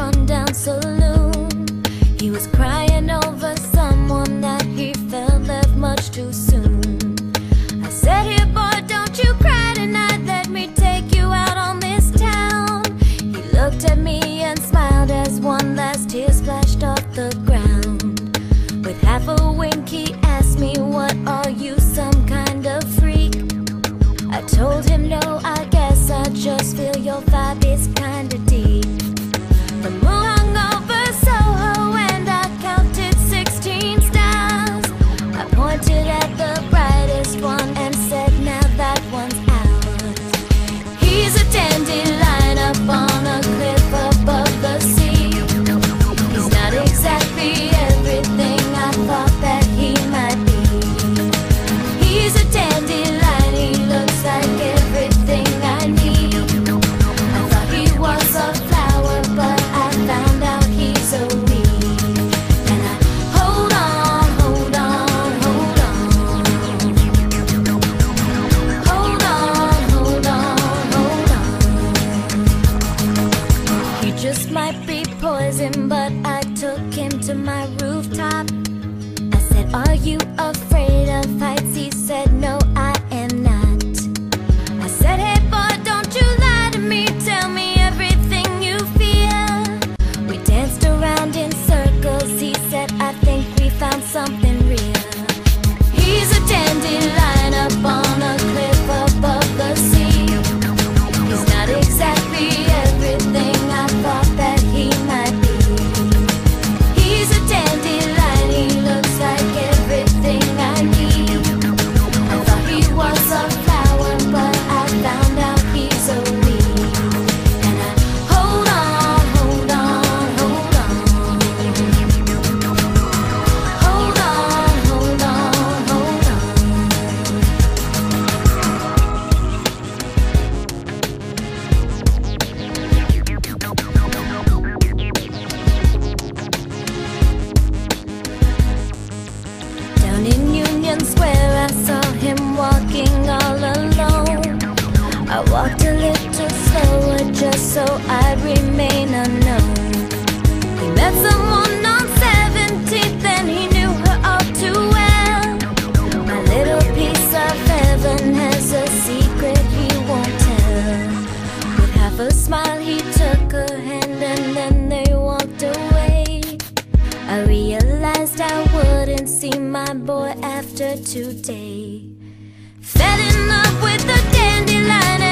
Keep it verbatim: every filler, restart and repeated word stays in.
rundown saloon. He was crying over someone that he felt left much too soon. I said, here boy, don't you cry tonight, let me take you out on this town. He looked at me and smiled as one last tear splashed off the ground. With half a wink he asked me, what are you, some kind of freak? I told him no, I guess I just feel your vibe is kinda deep. The moon hung over Soho and I counted sixteen stars. I pointed at the brightest one and said, now that one's ours. He's a dandelion up on a cliff above the sea. He's not exactly everything I thought that he might be. He's a dandelion, he looks like everything I need. I thought he was a flower, but I found out he's a weed. And I hold on, hold on, hold on. Hold on, hold on, hold on. He just might be poison, but I took him to my rooftop. I said, are you afraid of heights? He said, no, I am not. I said, hey boy, don't you lie to me, tell me everything you feel. We danced around in circles, he said, I think we found something real. He's a dandelion up on a cliff above the sea. He's not exactly everything I thought that he might be. He's a dandelion, he looks like everything I need. I thought he was a flower, but I found out he's a weed. And I hold on, hold on, hold on. Hold on, hold on, hold on. Down in Union Square I saw him walking all alone. I walked a little slower just so I'd remain unknown. He met someone on seventeenth and he knew her all too well. My little piece of heaven has a secret he won't tell. With half a smile he took her hand and then they walked away. I realized I wouldn't see my boy after today. Fell in love with the dandelion